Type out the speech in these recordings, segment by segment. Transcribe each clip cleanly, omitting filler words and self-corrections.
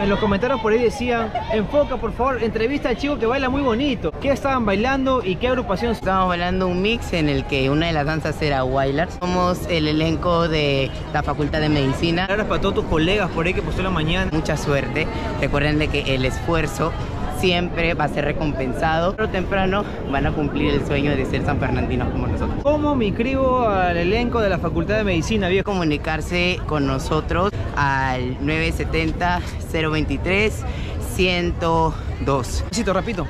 En los comentarios por ahí decían, enfoca por favor, entrevista al chico que baila muy bonito. ¿Qué estaban bailando y qué agrupación? Estábamos bailando un mix en el que una de las danzas era Wailers. Somos el elenco de la Facultad de Medicina. Ahora para todos tus colegas por ahí que postulan mañana. Mucha suerte. Recuerden de que el esfuerzo siempre va a ser recompensado. Pero temprano van a cumplir el sueño de ser sanfernandinos como nosotros. ¿Cómo me inscribo al elenco de la Facultad de Medicina, viejo? Comunicarse con nosotros al 970-023-102. Besito, rapidito.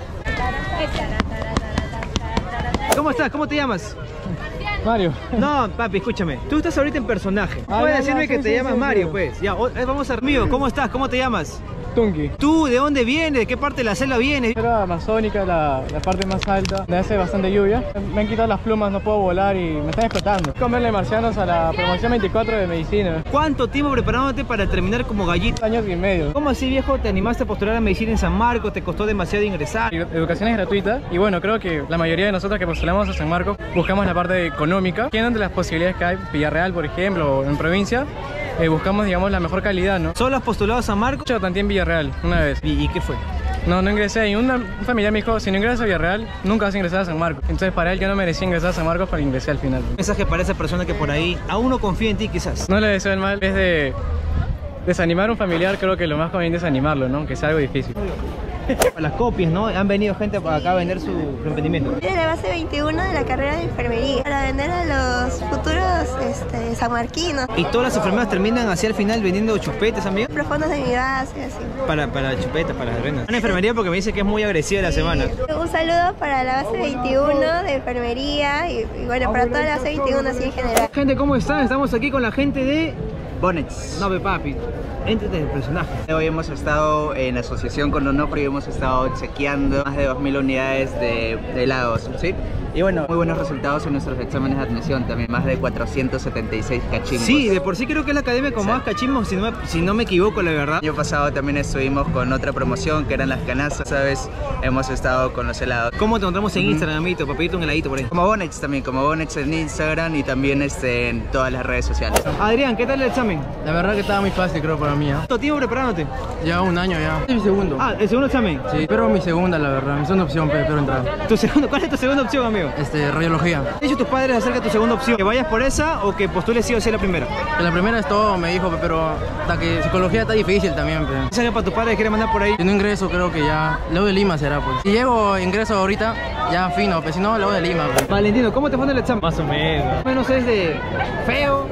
¿Cómo estás? ¿Cómo te llamas? Mario. No, papi, escúchame. Tú estás ahorita en personaje. Puedes decirme que te llamas Mario, pues. Ya, vamos a... Mío, ¿cómo estás? ¿Cómo te llamas? Tunki. ¿Tú de dónde vienes? ¿De qué parte de la selva vienes? Era amazónica, la parte más alta, donde hace bastante lluvia. Me han quitado las plumas, no puedo volar y me están explotando. Comerle marcianos a la promoción 24 de medicina. ¿Cuánto tiempo preparándote para terminar como gallito? 2 años y medio. ¿Cómo así, viejo, te animaste a postular a medicina en San Marcos? ¿Te costó demasiado ingresar? Educación es gratuita y bueno, creo que la mayoría de nosotros que postulamos a San Marcos buscamos la parte económica. Tienen de las posibilidades que hay, Villarreal, por ejemplo, o en provincia. Buscamos, digamos, la mejor calidad, ¿no? ¿Solo has postulado a San Marcos? Yo tanteé en Villarreal, una vez. ¿Y qué fue? No ingresé. Y un familiar me dijo, si no ingresas a Villarreal, nunca vas a ingresar a San Marcos. Entonces para él yo no merecía ingresar a San Marcos, pero ingresé al final. Un mensaje para esa persona que por ahí aún no confía en ti, quizás. No le deseo el mal, es de desanimar a un familiar, creo que lo más conveniente es animarlo, ¿no? Aunque sea algo difícil. Las copias, ¿no? Han venido gente para acá a vender su emprendimiento. Tiene la base 21 de la carrera de enfermería para vender a los futuros sanmarquinos. ¿Y todas las enfermeras terminan hacia el final vendiendo chupetes, amigo? Profundos de mi base, así. Para chupetas, para las renas. Una enfermería porque me dice que es muy agresiva la semana. Un saludo para la base 21 de enfermería y bueno, para toda la base 21 así en general. Gente, ¿cómo están? Estamos aquí con la gente de... Bonnets. No, papi. Éntrate en el personaje. Hoy hemos estado en asociación con Onofre y hemos estado chequeando más de 2000 unidades de helados, ¿sí? Y bueno, muy buenos resultados en nuestros exámenes de admisión también, más de 476 cachimbos. Sí, de por sí creo que es la academia con más cachimbos, si no me equivoco, la verdad. El año pasado también estuvimos con otra promoción que eran las canastas, ¿sabes? Hemos estado con los helados. ¿Cómo te encontramos en Instagram, amiguito? Para pedirte un heladito por ahí. Como Bonnets también, como Bonnets en Instagram y también en todas las redes sociales. Adrián, ¿qué tal el examen? La verdad que estaba muy fácil, creo, para mí, ¿eh? ¿Cuánto tiempo preparándote? Ya un año ya. Es mi segundo. Ah, ¿el segundo examen? Sí, pero mi segunda, la verdad. Mi segunda opción, pero entrar. ¿Cuál es tu segunda opción, amigo? Radiología. ¿Qué han dicho tus padres acerca de tu segunda opción? ¿Que vayas por esa o que postules sí o sí la primera? La primera es todo, me dijo, pero hasta que psicología está difícil también. Pero... ¿Sabes para tus padres quieren mandar por ahí? Si no ingreso, creo que ya... Luego de Lima será, pues. Si llego, ingreso ahorita, ya fino, pero si no, luego de Lima, pues. Valentino, ¿cómo te fue en el examen? Más o menos. Más o menos es de feo,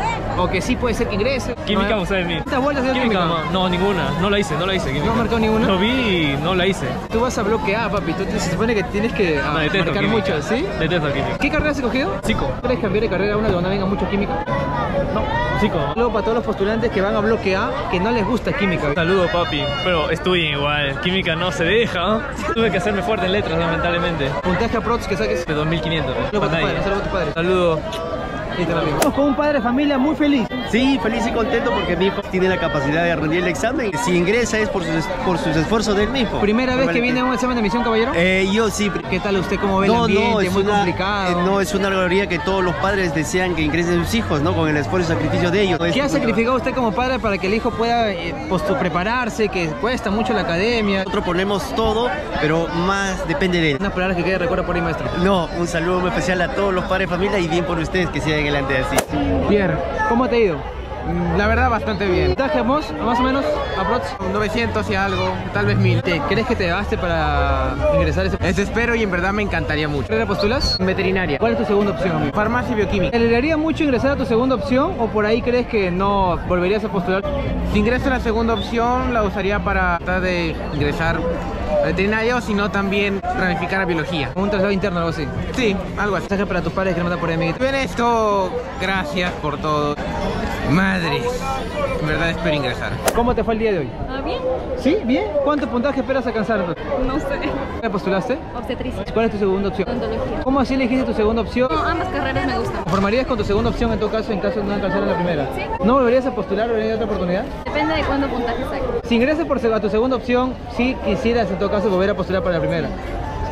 o que sí puede ser que ingrese. Química, vos sabés mí. ¿Cuántas vueltas dio química? No, ninguna. No la hice química. ¿No has marcado ninguna? Lo vi y no la hice. Tú vas a bloque A, papi. Tú se supone que tienes que marcar química. mucho, ¿sí? Detesto química. ¿Qué carrera has escogido? Psico. ¿Quieres cambiar de carrera a una donde venga mucho química? No, psico. Luego para todos los postulantes que van a bloque A, que no les gusta química. Saludos, papi. Pero estudien igual. Química no se deja. Tuve que hacerme fuerte en letras, lamentablemente. Puntaje aprox que saques. De 2500. Saludos a tu padre. Saludos. Estamos con un padre de familia muy feliz. Sí, feliz y contento porque mi hijo tiene la capacidad de rendir el examen. Si ingresa es por sus esfuerzos del mismo. ¿Primera vez que viene a un examen de admisión, caballero? Yo sí. ¿Qué tal usted? ¿Cómo ve el ambiente? Muy complicado. No, es una gloria que todos los padres desean que ingresen sus hijos, ¿no? Con el esfuerzo y sacrificio de ellos. ¿Qué ha sacrificado usted como padre para que el hijo pueda prepararse, que cuesta mucho la academia? Nosotros ponemos todo, pero más depende de él. Unas palabras que quede recuerdo por ahí, maestro. No, un saludo muy especial a todos los padres de familia y bien por ustedes que sigan adelante así. Pierre, ¿cómo te ha ido? La verdad, bastante bien. ¿Puntaje más o menos? ¿Aprox? 900 y algo, tal vez 1000. ¿Crees que te baste para ingresar a ese? Eso espero y en verdad me encantaría mucho. ¿Qué postulas? Veterinaria. ¿Cuál es tu segunda opción, amigo? Farmacia y bioquímica. ¿Te alegraría mucho ingresar a tu segunda opción o por ahí crees que no volverías a postular? Si ingreso a la segunda opción, la usaría para tratar de ingresar a veterinaria o si no también ramificar a biología. ¿Un traslado interno o algo así? Sí, algo así. Mensaje para tus padres que no mandan por ahí, amiguito. Bien esto, gracias por todo. Madres, en verdad espero ingresar. ¿Cómo te fue el día de hoy? Bien. ¿Sí? ¿Bien? ¿Cuánto puntaje esperas alcanzar? No sé. ¿Qué postulaste? Obstetricia. ¿Cuál es tu segunda opción? Odontología. ¿Cómo así elegiste tu segunda opción? No, ambas carreras me gustan. ¿Formarías con tu segunda opción en todo caso, en caso de no alcanzar en la primera? Sí. ¿No volverías a postular o venir otra oportunidad? Depende de cuánto puntaje saque. Si ingresas a tu segunda opción, sí quisieras en todo caso volver a postular para la primera.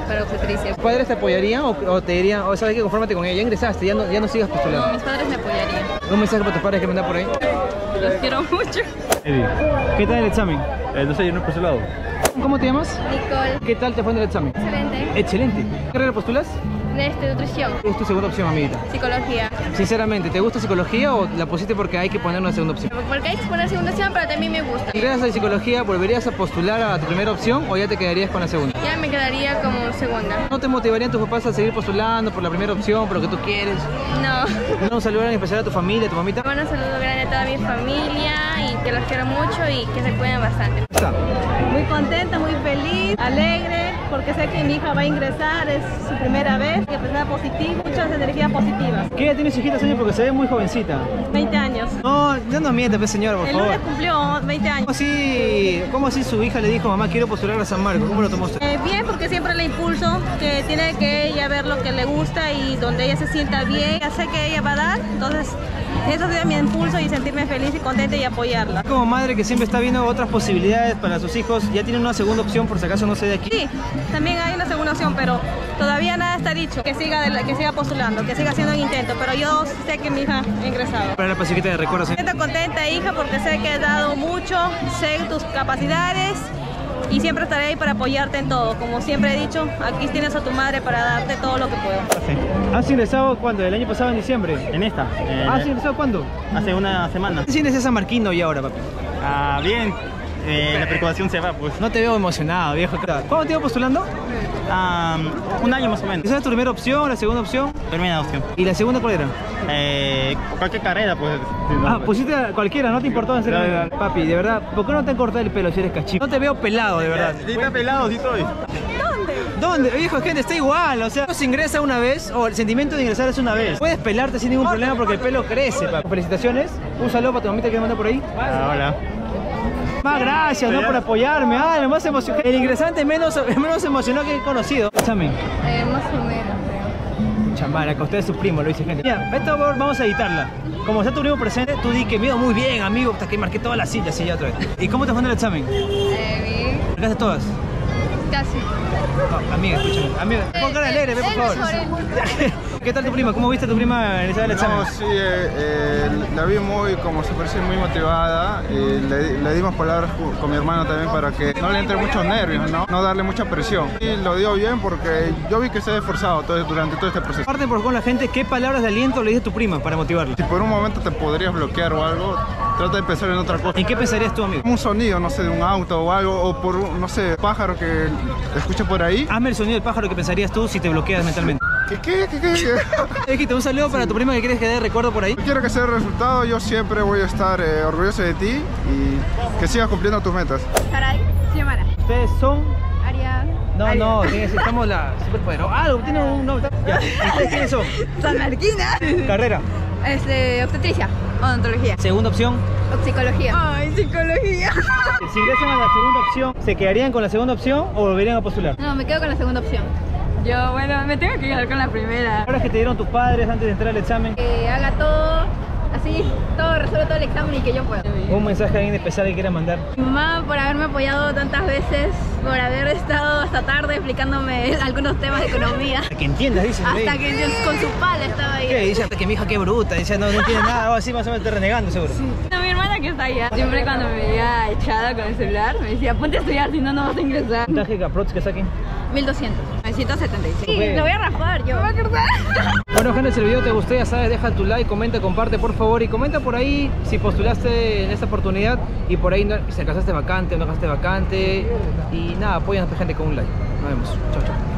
para obstetricia. ¿Tus padres te apoyarían o te dirían, o sabes que confórmate con ella, ya ingresaste, ya no sigas postulando? No, mis padres me apoyarían. ¿Un mensaje para tus padres que mandan por ahí? Los quiero mucho. Eddie, ¿qué tal el examen? No sé, yo no he postulado. ¿Cómo te llamas? Nicole. ¿Qué tal te fue en el examen? Excelente. Excelente. ¿Qué carrera postulas? Nutrición. Es tu segunda opción, amiguita. Psicología. Sinceramente, ¿te gusta psicología o la pusiste porque hay que poner una segunda opción? Porque hay que poner segunda opción, pero también me gusta. Si ingresas a psicología, ¿volverías a postular a tu primera opción o ya te quedarías con la segunda? Ya me quedaría como segunda. ¿No te motivarían tus papás a seguir postulando por la primera opción, por lo que tú quieres? No. Un saludo en especial a tu familia, a tu mamita. Bueno, un saludo grande a toda mi familia y que los quiero mucho y que se cuiden bastante. Está. Muy contenta, muy feliz, alegre, porque sé que mi hija va a ingresar, es su primera vez, que pensaba positivo, muchas energías positivas. ¿Qué edad tiene su hijita, señor? Porque se ve muy jovencita. 20 años. No, ya no miente, pues, señora, por El favor. lunes cumplió 20 años. ¿Cómo así su hija le dijo, mamá, quiero postular a San Marcos? ¿Cómo lo tomó usted? Bien, porque siempre le impulso que tiene que ella ver lo que le gusta y donde ella se sienta bien. Ya sé que ella va a dar, entonces eso es mi impulso y sentirme feliz y contenta y apoyarla. Como madre que siempre está viendo otras posibilidades para sus hijos, ¿ya tiene una segunda opción por si acaso no se de aquí? Sí, también hay una segunda opción, pero todavía nada está dicho. Que siga postulando, que siga haciendo un intento, pero yo sé que mi hija ha ingresado. Para la paciquita de recuerdo, señor. Estoy contenta, hija, porque sé que has dado mucho, sé tus capacidades y siempre estaré ahí para apoyarte en todo. Como siempre he dicho, aquí tienes a tu madre para darte todo lo que puedo. ¿Has ingresado cuándo? ¿El año pasado en diciembre? En esta. ¿Has ingresado cuándo? Hace una semana. ¿Qué sientes San Marquino y ahora, papi? Ah, bien. La preocupación se va, pues. No te veo emocionado, viejo. ¿Cuándo te iba postulando? Un año más o menos. ¿Esa es tu primera opción, la segunda opción? Primera opción. ¿Y la segunda cuál era? Cualquier carrera, pues. Pusiste a cualquiera, no te importó en serio. Papi, de verdad, ¿por qué no te han cortado el pelo si eres cachito? No te veo pelado, de verdad. Sí, está pelado, sí estoy. ¿Dónde? Viejo, gente, está igual, o sea, se ingresa una vez o el sentimiento de ingresar es una vez. Puedes pelarte sin ningún problema porque el pelo crece, papi. Felicitaciones. Un saludo para tu mamita que me manda por ahí. Hola. Más gracias, ¿no? Por apoyarme. Ay, más emocionado. El ingresante menos emocionado que he conocido. Examen. Más o menos. Chambara, que usted es su primo, lo dice gente. Mira, esto vamos a editarla. Como está tu primo presente, tú di que me iba muy bien, amigo, hasta que marqué todas las sillas y ya otra vez. ¿Y cómo te fue en el examen? Bien. ¿Marcaste todas? Casi. No, amiga, escúchame. Amiga, pon cara alegre, ve por favor. ¿Qué tal tu prima? ¿Cómo viste a tu prima en el examen? No, sí, la vi muy, como se parece, muy motivada. Le dimos palabras con mi hermano también para que no le entre muchos nervios, no darle mucha presión. Y lo dio bien porque yo vi que se ha esforzado durante todo este proceso. Aparte por con la gente, ¿qué palabras de aliento le dices a tu prima para motivarla? Si por un momento te podrías bloquear o algo, trata de pensar en otra cosa. ¿En qué pensarías tú, amigo? Un sonido, no sé, de un auto o algo, o por, no sé, pájaro que escuche por ahí. Hazme el sonido del pájaro que pensarías tú si te bloqueas mentalmente. ¿Qué? Ejito, un saludo para tu prima que quieres que dé recuerdo por ahí. Quiero que sea el resultado, yo siempre voy a estar orgulloso de ti y que sigas cumpliendo tus metas. Caray, Xiomara. Ustedes son... Arián. No, necesitamos la superpoderosa. Tiene un nombre. Ya, ¿ustedes quiénes son? San Marquina. Carrera. Obstetricia. Odontología. Segunda opción. Psicología. Ay, psicología. Si ingresan a la segunda opción, ¿se quedarían con la segunda opción o volverían a postular? No, me quedo con la segunda opción. Yo, bueno, me tengo que quedar con la primera. ¿Ahora que te dieron tus padres antes de entrar al examen? Que haga todo, así, resuelve todo el examen y que yo pueda. ¿Un mensaje a alguien especial que quieras mandar? Mi mamá por haberme apoyado tantas veces, por haber estado hasta tarde explicándome algunos temas de economía. Hasta que entiendas, dice. Hasta que con su pala estaba ahí. ¿Qué? Dice hasta que mi hija qué bruta, dice no entiende nada, o así más o menos está renegando seguro. Sí. No, mi hermana que está allá, siempre cuando me veía echada con el celular, me decía, ponte a estudiar, si no, no vas a ingresar. ¿Puntaje que aprox que saquen? 1200. 975. Sí, lo voy a raspar yo. ¿Me voy a acordar? Bueno, gente, si el video te gustó, ya sabes, deja tu like, comenta, comparte por favor y comenta por ahí si postulaste en esta oportunidad y por ahí si alcanzaste vacante o no alcanzaste vacante y nada, apoyan a esta gente con un like. Nos vemos. Chao, chao.